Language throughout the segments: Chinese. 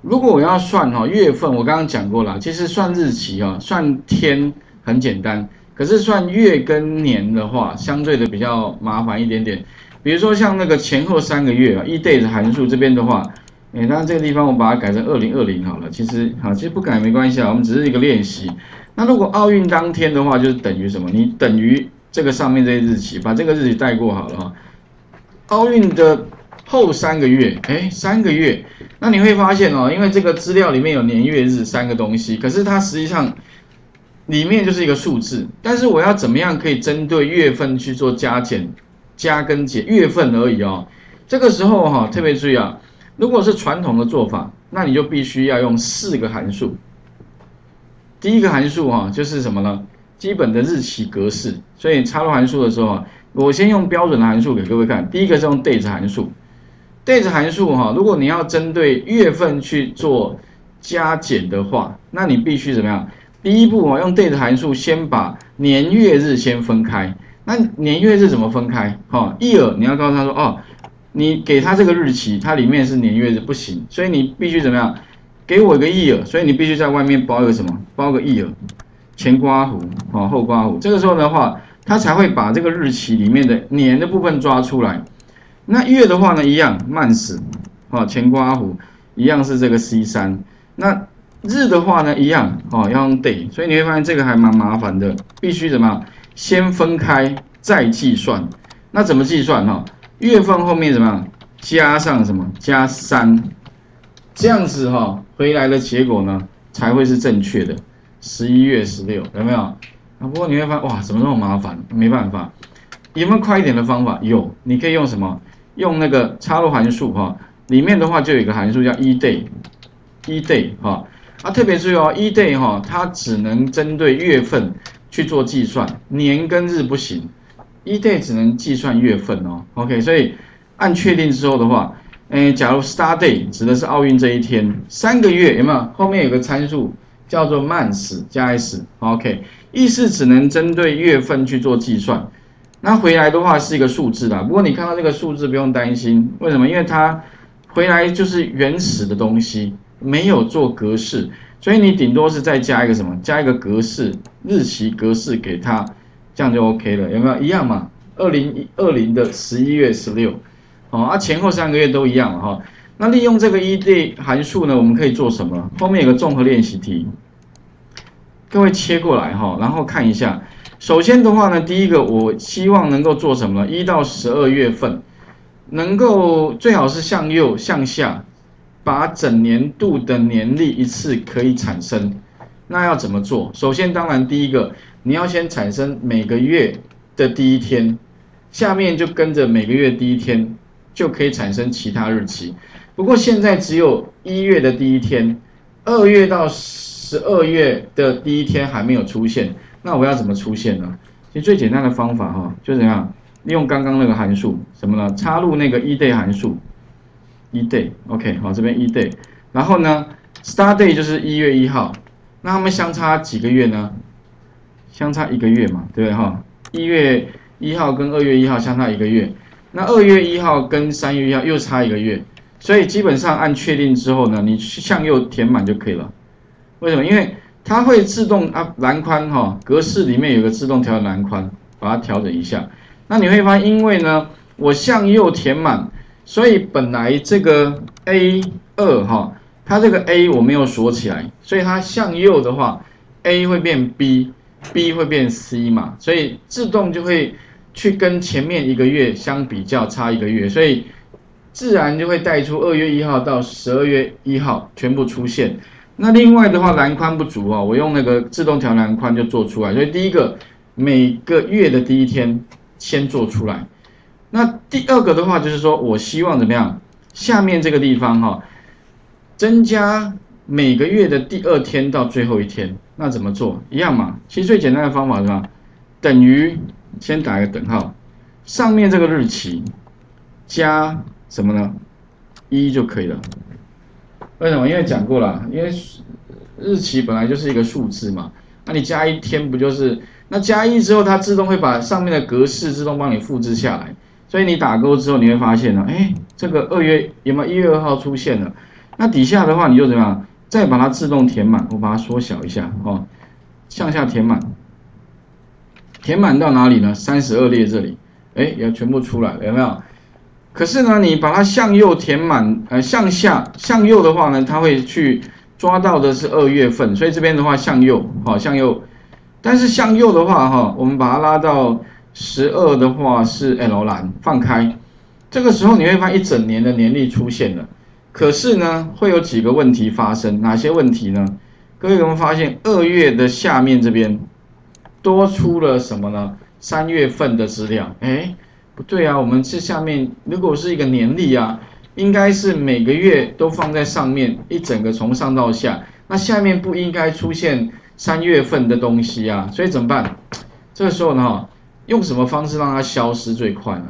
如果我要算月份，我刚刚讲过了，其实算日期算天很简单，可是算月跟年的话，相对的比较麻烦一点点。比如说像那个前后3个月days 函数这边的话，当然这个地方我把它改成2020好了。其实不改没关系我们只是一个练习。那如果奥运当天的话，就是等于什么？你等于这个上面这些日期，把这个日期带过好了奥运的后3个月，3个月，那你会发现因为这个资料里面有年月日3个东西，可是它实际上里面就是一个数字，但是我要怎么样可以针对月份去做加减、加跟减，月份而已这个时候特别注意如果是传统的做法，那你就必须要用4个函数。第一个函数就是什么呢？基本的日期格式。所以插入函数的时候我先用标准的函数给各位看。第一个是用 dates 函数。dates 函数如果你要针对月份去做加减的话，那你必须怎么样？第一步用 dates 函数先把年月日先分开。那年月日怎么分开？year 你要告诉他说你给他这个日期，它里面是年月日不行，所以你必须怎么样？给我一个 year， 所以你必须在外面包一个什么？包个 year， 前括弧后括弧。这个时候的话，它才会把这个日期里面的年的部分抓出来。那月的话呢，一样 months 前括弧一样是这个 C3。那日的话呢，一样要用 day， 所以你会发现这个还蛮麻烦的，必须怎么样？先分开再计算。那怎么计算月份后面怎么样？加上什么？加3。这样子回来的结果呢才会是正确的。11月16有没有？不过你会发现哇，怎么那么麻烦？没办法，有没有快一点的方法？有，你可以用什么？用那个插入函数里面的话就有一个函数叫 eday 特别注意eday 它只能针对月份去做计算，年跟日不行。eday 只能计算月份OK， 所以按确定之后的话。假如 start day 指的是奥运这一天，3个月有没有？后面有个参数叫做 months 加 s，OK， 意思只能针对月份去做计算。那回来的话是一个数字啦，不过你看到这个数字不用担心，为什么？因为它回来就是原始的东西，没有做格式，所以你顶多是再加一个什么？加一个格式，日期格式给它，这样就 OK 了，有没有？一样嘛，2020的11月16。前后3个月都一样那利用这个 eday 函数呢，我们可以做什么？后面有个综合练习题，各位切过来然后看一下。首先的话呢，第一个我希望能够做什么呢？1到12月份，能够最好是向右向下，把整年度的年历一次可以产生。那要怎么做？首先当然第一个，你要先产生每个月的第一天，下面就跟着每个月第一天。就可以产生其他日期，不过现在只有1月的第一天，2月到12月的第一天还没有出现，那我要怎么出现呢？其实最简单的方法就是怎样，利用刚刚那个函数什么呢？插入那个 eday 函数 ，eday OK 这边 eday， 然后呢 start day 就是1月1号，那他们相差几个月呢？相差1个月嘛，对不对1月1号跟2月1号相差1个月。那2月1号跟3月1号又差1个月，所以基本上按确定之后呢，你向右填满就可以了。为什么？因为它会自动栏宽格式里面有个自动调整栏宽，把它调整一下。那你会发现，因为呢我向右填满，所以本来这个 A2它这个 A 我没有锁起来，所以它向右的话 A 会变 B 会变 C 嘛，所以自动就会去跟前面1个月相比较差1个月，所以自然就会带出2月1号到12月1号全部出现。那另外的话栏宽不足我用那个自动调栏宽就做出来。所以第一个每个月的第一天先做出来。那第二个的话就是说我希望怎么样？下面这个地方增加每个月的第2天到最后1天，那怎么做？一样嘛。其实最简单的方法是什么？等于先打一个等号，上面这个日期加什么呢？1就可以了。为什么？因为讲过了，因为日期本来就是一个数字嘛，那你加1天不就是？那加1之后，它自动会把上面的格式自动帮你复制下来。所以你打勾之后，你会发现呢，这个2月有没有1月2号出现了？ 那底下的话你就怎么样？再把它自动填满，我把它缩小一下哦，向下填满，填满到哪里呢？32列这里，哎，也全部出来了，有没有？可是呢，你把它向右填满，向右的话呢，它会去抓到的是2月份，所以这边的话向右，好，向右。但是向右的话，哈，我们把它拉到12的话是 L 栏放开，这个时候你会发现一整年的年历出现了。可是呢，会有几个问题发生，哪些问题呢？各位有没有发现2月的下面这边多出了什么呢？3月份的资料，哎，不对啊，我们这下面如果是一个年历啊，应该是每个月都放在上面，一整个从上到下，那下面不应该出现3月份的东西啊，所以怎么办？这个时候呢，用什么方式让它消失最快呢？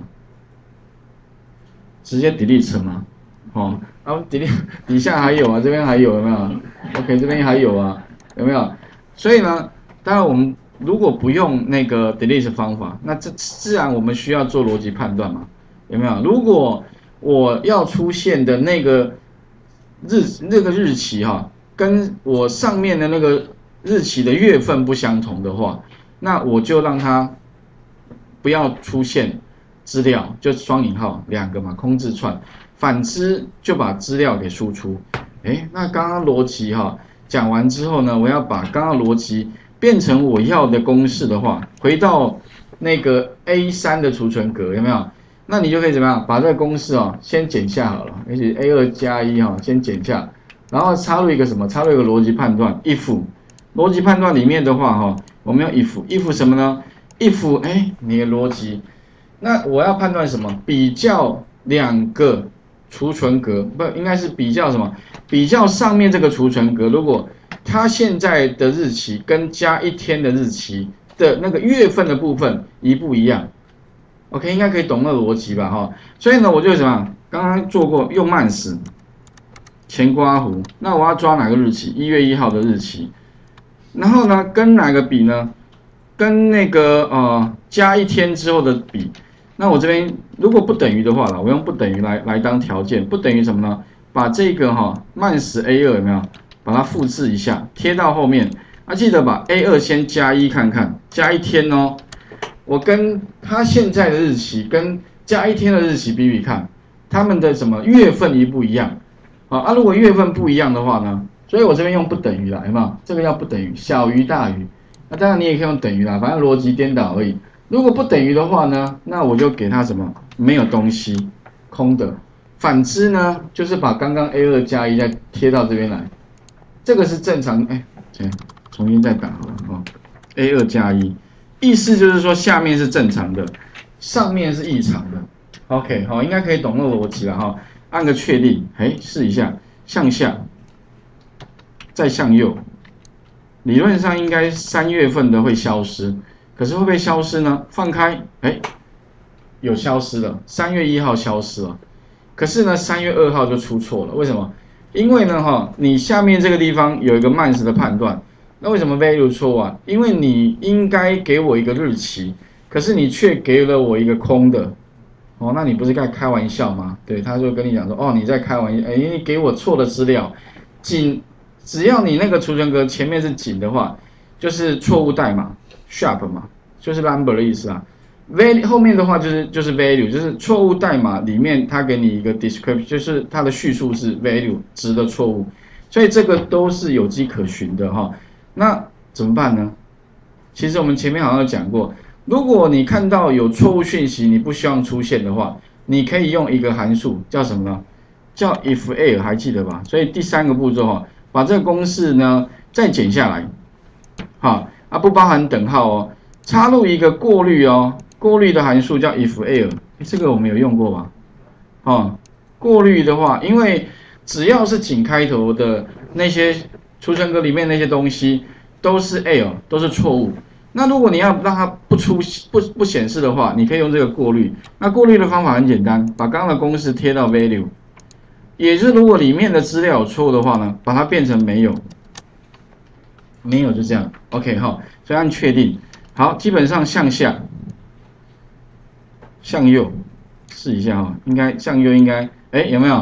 直接 delete 吗？哦，然后底下还有啊，这边还有没有 ？OK， 这边还有啊，有没有？所以呢，当然我们如果不用那个 delete 方法，那这自然我们需要做逻辑判断嘛，有没有？如果我要出现的那个日期哈，跟我上面的那个日期的月份不相同的话，那我就让它不要出现资料，就双引号2个嘛，空字串。反之就把资料给输出。哎，那刚刚逻辑哈讲完之后呢，我要把刚刚逻辑变成我要的公式的话，回到那个 A3 的储存格有没有？那你就可以怎么样？把这个公式哦先剪下好了，而且 A2 加1哈先剪下，然后插入一个什么？插入一个逻辑判断 if。逻辑判断里面的话哈，我们用 if 什么呢 ？if 哎你的逻辑，那我要判断什么？比较2个储存格不应该是比较什么？比较上面这个储存格，如果它现在的日期跟加1天的日期的那个月份的部分一不一样 ？OK， 应该可以懂那个逻辑吧？哈，所以呢，我就什么？刚刚做过用慢时前刮弧，那我要抓哪个日期？1月1号的日期，然后呢，跟哪个比呢？跟那个加1天之后的比。那我这边如果不等于的话了，我用不等于来当条件，不等于什么呢？把这个慢时 A2 有没有？把它复制一下，贴到后面。记得把 A2 先加1看看，加1天哦。我跟它现在的日期跟加1天的日期比比看，它们的什么月份一不一样？如果月份不一样的话呢？所以我这边用不等于啦，有没有？这个要不等于，小于大于。那当然你也可以用等于啦，反正逻辑颠倒而已。如果不等于的话呢，那我就给它什么？没有东西，空的。反之呢，就是把刚刚 A2 加1再贴到这边来，这个是正常。重新再打好了A2 加1，意思就是说下面是正常的，上面是异常的。OK， 好，应该可以懂那个逻辑了哈。按个确定，试一下，向下，再向右，理论上应该3月份的会消失。可是会不会消失呢？放开，有消失了，3月1号消失了。可是呢，3月2号就出错了，为什么？因为呢，你下面这个地方有一个慢时的判断，那为什么 value 错啊？因为你应该给我一个日期，可是你却给了我一个空的，那你不是在开玩笑吗？对，他就跟你讲说，你在开玩笑，你给我错的资料，只要你那个储存格前面是井的话，就是错误代码。sharp 嘛，就是 number 的意思啊。value 后面的话就是 value， 就是错误代码里面它给你一个 description， 就是它的叙述是 value 值的错误，所以这个都是有迹可循的哈。那怎么办呢？其实我们前面好像有讲过，如果你看到有错误讯息你不希望出现的话，你可以用一个函数叫什么呢？叫 if error， 还记得吧？所以第3个步骤把这个公式呢再剪下来，不包含等号哦，插入一个过滤过滤的函数叫 if error， 这个我们有用过吧？过滤的话，因为只要是井开头的那些储存格里面那些东西都是 error， 都是错误。那如果你要让它不显示的话，你可以用这个过滤。那过滤的方法很简单，把刚刚的公式贴到 value， 也就是如果里面的资料有错误的话呢，把它变成没有。没有就这样 ，OK 所以按确定，好，基本上向下、向右试一下应该向右应该，有没有？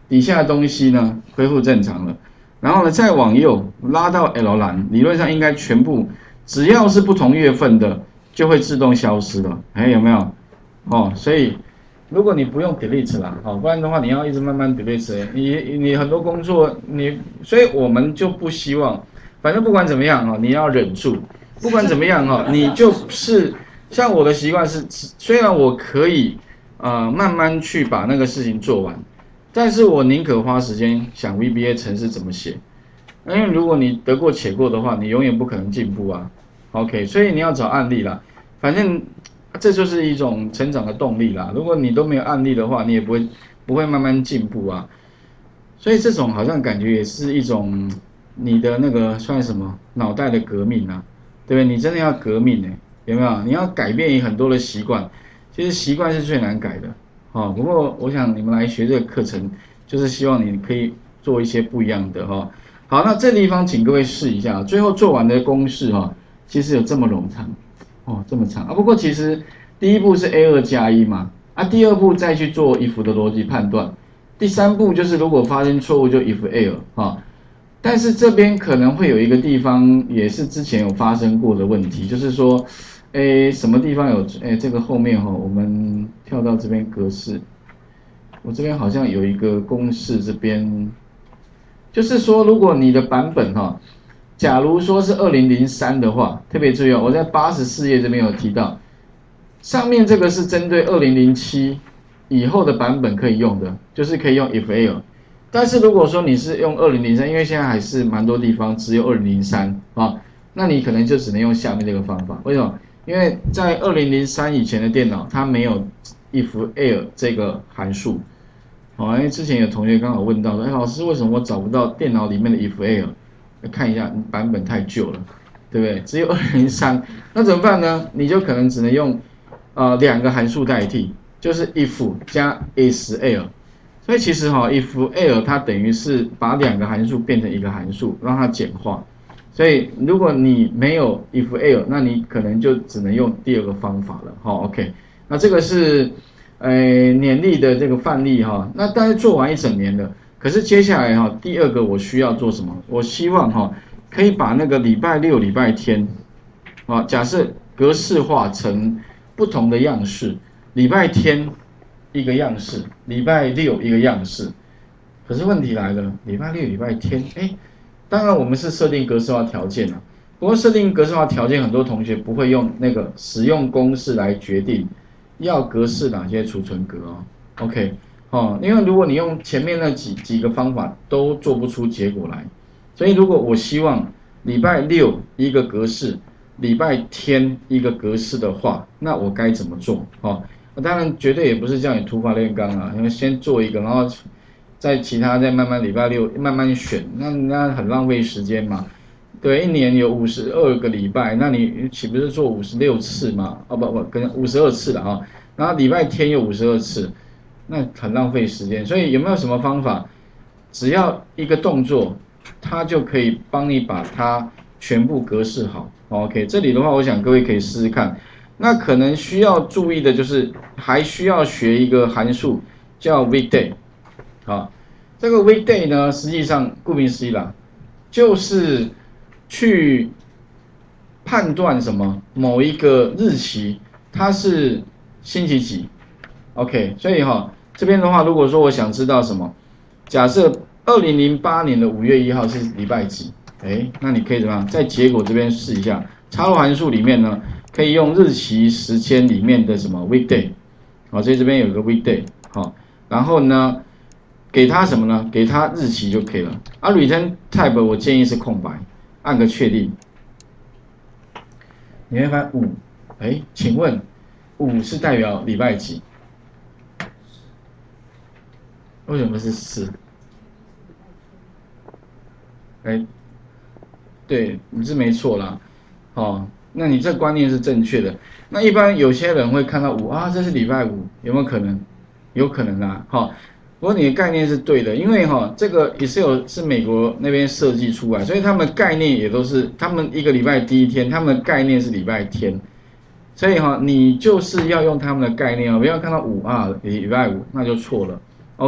底下的东西呢恢复正常了，然后呢再往右拉到 L 栏，理论上应该全部只要是不同月份的就会自动消失了，哎，有没有？哦，所以如果你不用 delete 啦，哦，不然的话你要一直慢慢 delete， 你很多工作所以我们就不希望，反正不管怎么样哦，你要忍住，不管怎么样哦，你就是像我的习惯是，虽然我可以慢慢去把那个事情做完，但是我宁可花时间想 VBA 程式怎么写，因为如果你得过且过的话，你永远不可能进步啊。OK， 所以你要找案例啦，反正这就是一种成长的动力啦。如果你都没有案例的话，你也不会慢慢进步啊。所以这种好像感觉也是一种你的那个算什么脑袋的革命啊，对不对？你真的要革命欸，有没有？你要改变很多的习惯，其实习惯是最难改的。哦，不过我想你们来学这个课程，就是希望你可以做一些不一样的哈。好，那这地方请各位试一下，最后做完的公式哈，其实有这么冗长哦，这么长啊。不过其实第一步是 A2 加1嘛，第二步再去做 if 的逻辑判断，第三步就是如果发生错误就 if error 啊。但是这边可能会有一个地方也是之前有发生过的问题，就是说，什么地方有这个后面我们跳到这边格式，我这边好像有一个公式这边，就是说如果你的版本假如说是2003的话，特别注意我在84页这边有提到，上面这个是针对2007以后的版本可以用的，就是可以用 if error。但是如果说你是用2003，因为现在还是蛮多地方只有2003那你可能就只能用下面这个方法。为什么？因为在2003以前的电脑它没有 if error 这个函数。因为之前有同学刚好问到说，老师为什么我找不到电脑里面的 if error？ 看一下版本太旧了，对不对？只有2003，那怎么办呢？你就可能只能用2个函数代替，就是 if 加 is error。所以其实if error 它等于是把2个函数变成一个函数，让它简化。所以如果你没有 if error， 那你可能就只能用第二个方法了。OK， 那这个是年历的这个范例那大概做完1整年了。可是接下来第二个我需要做什么？我希望可以把那个礼拜六、礼拜天假设格式化成不同的样式，礼拜天一个样式，礼拜六一个样式。可是问题来了，礼拜六、礼拜天，当然我们是设定格式化条件了。不过设定格式化条件，很多同学不会用那个使用公式来决定要格式哪些储存格OK， 因为如果你用前面那几个方法都做不出结果来，所以如果我希望礼拜六一个格式，礼拜天一个格式的话，那我该怎么做当然绝对也不是叫你土法炼钢因为先做一个，然后在其他再慢慢礼拜六慢慢选，那很浪费时间嘛。对，一年有52个礼拜，那你岂不是做56次嘛？跟52次了然后礼拜天又52次，那很浪费时间。所以有没有什么方法，只要一个动作，它就可以帮你把它全部格式好？OK， 这里的话，我想各位可以试试看。那可能需要注意的就是还需要学一个函数叫 weekday 这个 weekday 呢，实际上顾名思义啦，就是去判断什么某一个日期它是星期几 OK， 所以这边的话，如果说我想知道什么，假设2008年的5月1号是礼拜几，那你可以怎么样在结果这边试一下，插入函数里面呢可以用日期时间里面的什么 weekday 所以这边有个 weekday 然后呢给它什么呢？给它日期就可以了return type 我建议是空白，按个确定，你会发现5，请问5是代表礼拜几？为什么是4？对，你是没错啦那你这观念是正确的。那一般有些人会看到5这是礼拜5，有没有可能？有可能啦不过你的概念是对的，因为这个 Excel 是美国那边设计出来，所以他们概念也都是他们一个礼拜第一天，他们的概念是礼拜天，所以你就是要用他们的概念不要看到5礼拜5那就错了。OK，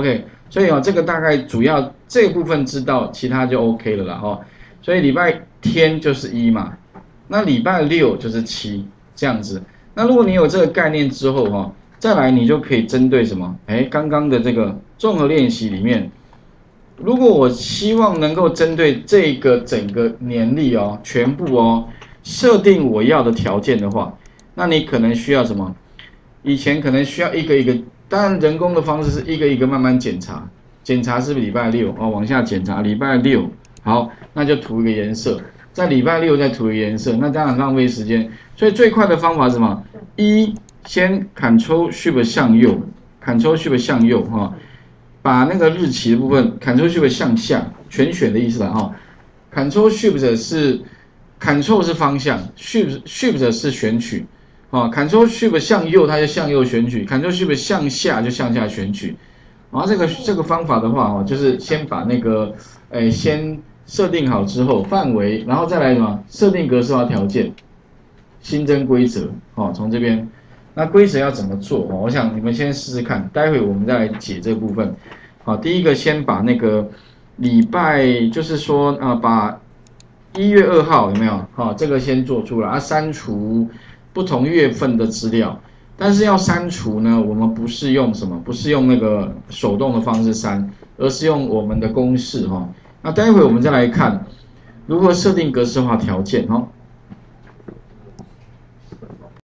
所以这个大概主要这个部分知道，其他就 OK 了啦所以礼拜天就是1嘛，那礼拜六就是7这样子。那如果你有这个概念之后再来你就可以针对什么？刚刚的这个综合练习里面，如果我希望能够针对这个整个年历全部设定我要的条件的话，那你可能需要什么？以前可能需要一个一个，当然人工的方式是一个一个慢慢检查，检查是不是礼拜六往下检查礼拜六，好，那就涂一个颜色，在礼拜六再涂一个颜色，那当然浪费时间，所以最快的方法是什么？先 Ctrl+Shift 向右 ，Ctrl+Shift 向右把那个日期的部分 Ctrl+Shift 向下，全选的意思啦Ctrl+Shift 是 Ctrl 是方向 ，Shift 是选取Ctrl+Shift 向右它就向右选取 ，Ctrl+Shift 向下就向下选取。然后这个方法的话就是先把那个先设定好之后范围，然后再来什么设定格式化条件，新增规则从这边。那规则要怎么做我想你们先试试看，待会我们再来解这部分。第一个先把那个礼拜，就是说把1月2号有没有这个先做出来删除不同月份的资料。但是要删除呢，我们不是用什么？不是用那个手动的方式删，而是用我们的公式那待会我们再来看如何设定格式化条件